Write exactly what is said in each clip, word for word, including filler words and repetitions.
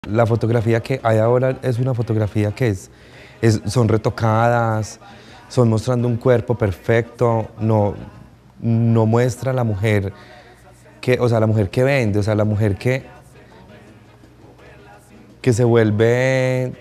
La fotografía que hay ahora es una fotografía que es, es, son retocadas, son mostrando un cuerpo perfecto, no, no muestra a la mujer que, o sea, la mujer que vende, o sea, la mujer que, que se vuelve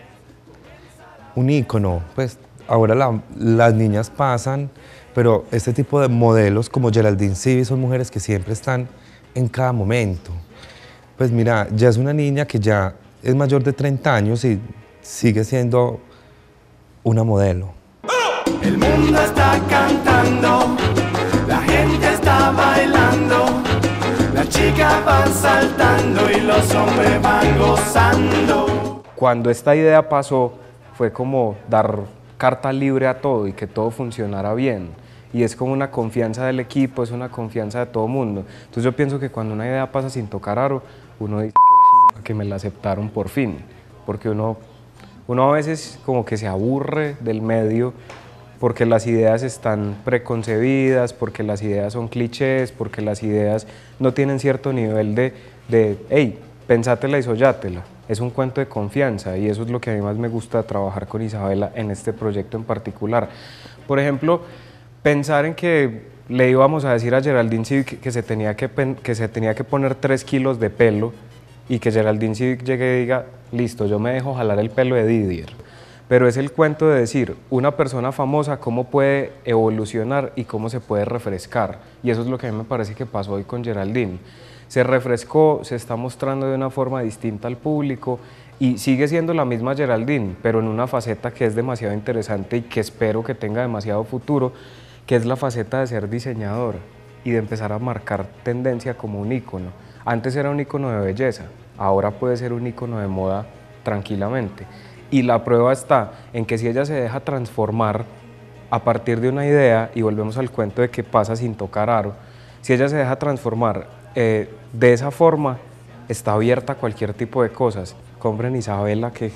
un ícono. Pues ahora la, las niñas pasan, pero este tipo de modelos como Geraldine Civi son mujeres que siempre están en cada momento. Pues mira, ya es una niña que ya es mayor de treinta años y sigue siendo una modelo. El mundo está cantando, la gente está bailando, las chicas van saltando y los hombres van gozando. Cuando esta idea pasó, fue como dar carta libre a todo y que todo funcionara bien. Y es como una confianza del equipo, es una confianza de todo el mundo. Entonces yo pienso que cuando una idea pasa sin tocar aro, uno dice que me la aceptaron por fin. Porque uno, uno a veces como que se aburre del medio porque las ideas están preconcebidas, porque las ideas son clichés, porque las ideas no tienen cierto nivel de, de hey, pensátela y sollátela. Es un cuento de confianza y eso es lo que a mí más me gusta trabajar con Isabela en este proyecto en particular. Por ejemplo, pensar en que le íbamos a decir a Geraldine Civic que se tenía que, que, se tenía que poner tres kilos de pelo y que Geraldine Civic llegue y diga, listo, yo me dejo jalar el pelo de Didier. Pero es el cuento de decir, una persona famosa, cómo puede evolucionar y cómo se puede refrescar. Y eso es lo que a mí me parece que pasó hoy con Geraldine. Se refrescó, se está mostrando de una forma distinta al público y sigue siendo la misma Geraldine, pero en una faceta que es demasiado interesante y que espero que tenga demasiado futuro, que es la faceta de ser diseñador y de empezar a marcar tendencia como un ícono. Antes era un ícono de belleza, ahora puede ser un ícono de moda tranquilamente. Y la prueba está en que si ella se deja transformar a partir de una idea, y volvemos al cuento de que pasa sin tocar aro, si ella se deja transformar eh, de esa forma, está abierta a cualquier tipo de cosas. Compren Isabela, que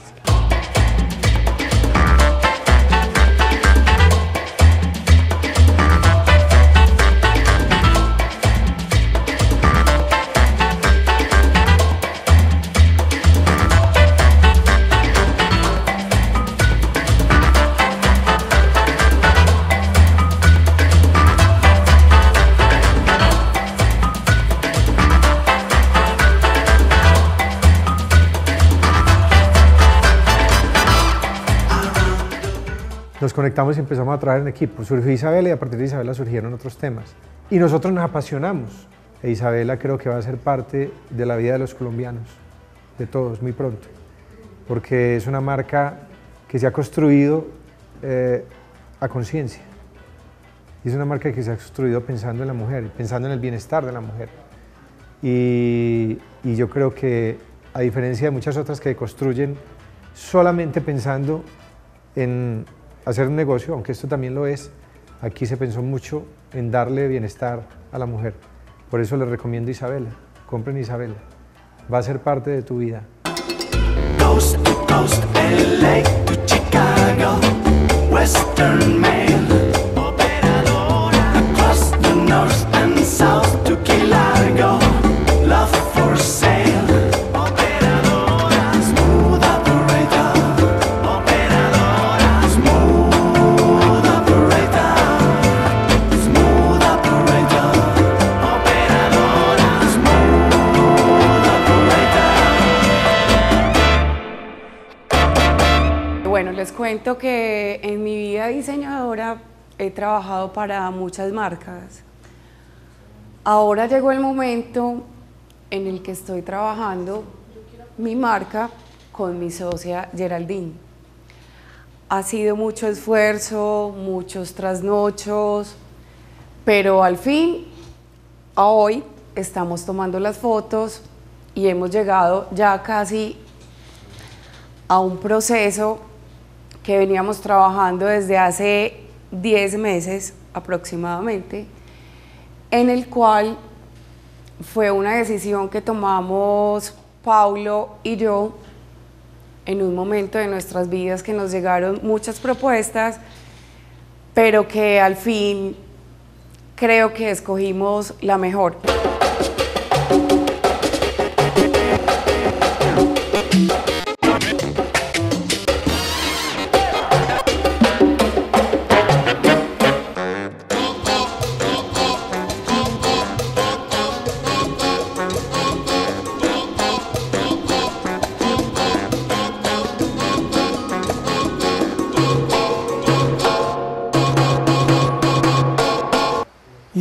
nos conectamos y empezamos a trabajar en equipo. Surgió Isabela y a partir de Isabela surgieron otros temas. Y nosotros nos apasionamos. E Isabela creo que va a ser parte de la vida de los colombianos, de todos, muy pronto. Porque es una marca que se ha construido eh, a conciencia. Y es una marca que se ha construido pensando en la mujer, pensando en el bienestar de la mujer. Y, y yo creo que, a diferencia de muchas otras que construyen solamente pensando en hacer un negocio, aunque esto también lo es, aquí se pensó mucho en darle bienestar a la mujer. Por eso les recomiendo Isabela. Compren Isabela. Va a ser parte de tu vida. Coast to coast, L A to Chicago, Western Mail, operadora, across the north and south to Key Largo, love for sale. Bueno, les cuento que en mi vida diseñadora he trabajado para muchas marcas. Ahora llegó el momento en el que estoy trabajando mi marca con mi socia Geraldine. Ha sido mucho esfuerzo, muchos trasnochos, pero al fin, a hoy, estamos tomando las fotos y hemos llegado ya casi a un proceso que veníamos trabajando desde hace diez meses aproximadamente, en el cual fue una decisión que tomamos Paulo y yo en un momento de nuestras vidas que nos llegaron muchas propuestas, pero que al fin creo que escogimos la mejor.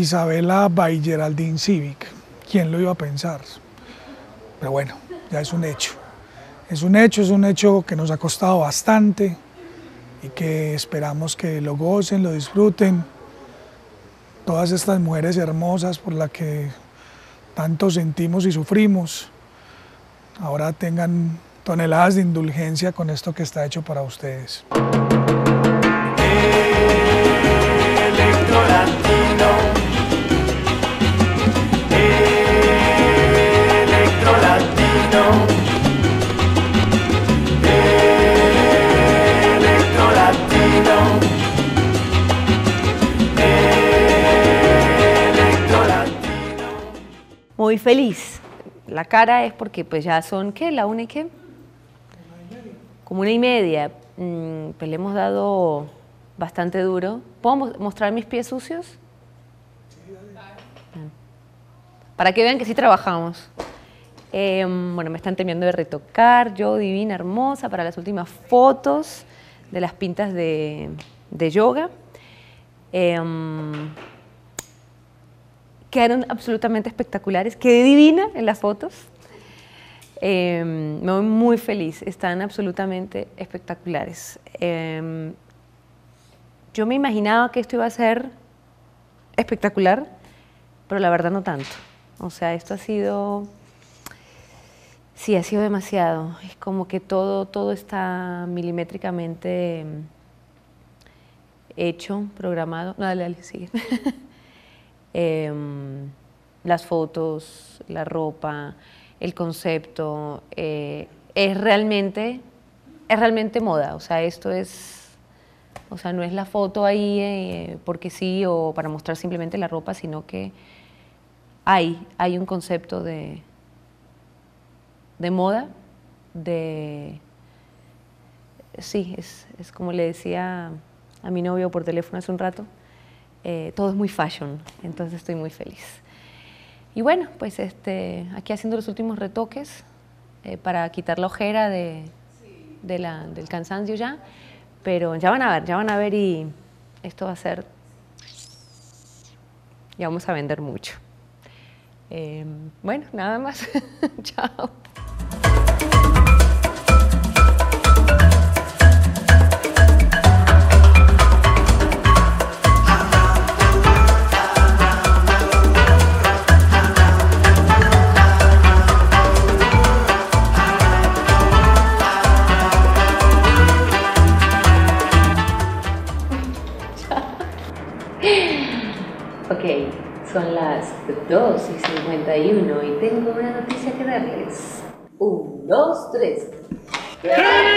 Isabela by Geraldine Zivic. ¿Quién lo iba a pensar? Pero bueno, ya es un hecho. Es un hecho, es un hecho que nos ha costado bastante y que esperamos que lo gocen, lo disfruten. Todas estas mujeres hermosas por las que tanto sentimos y sufrimos, ahora tengan toneladas de indulgencia con esto que está hecho para ustedes. Muy feliz. La cara es porque pues ya son, ¿qué? ¿La una y qué? Como una y media. Mm, pues le hemos dado bastante duro. ¿Puedo mo- mostrar mis pies sucios? Para que vean que sí trabajamos. Eh, bueno, me están terminando de retocar, yo divina, hermosa, para las últimas fotos de las pintas de, de yoga. Eh, quedaron absolutamente espectaculares, quedé divina en las fotos. Eh, me voy muy feliz, están absolutamente espectaculares. Eh, yo me imaginaba que esto iba a ser espectacular, pero la verdad no tanto. O sea, esto ha sido, sí, ha sido demasiado. Es como que todo, todo está milimétricamente hecho, programado. No, dale, dale, sigue. eh, las fotos, la ropa, el concepto, eh, es realmente, es realmente moda. O sea, esto es, o sea, no es la foto ahí eh, porque sí o para mostrar simplemente la ropa, sino que hay, hay un concepto de, de moda, de, sí, es, es como le decía a mi novio por teléfono hace un rato, eh, todo es muy fashion, entonces estoy muy feliz. Y bueno, pues este, aquí haciendo los últimos retoques eh, para quitar la ojera de, de la, del cansancio ya, pero ya van a ver, ya van a ver y esto va a ser, ya vamos a vender mucho. Eh, bueno, nada más. Chao. Ok, son las dos y cincuenta y uno y tengo una noticia que darles. Un, dos, tres.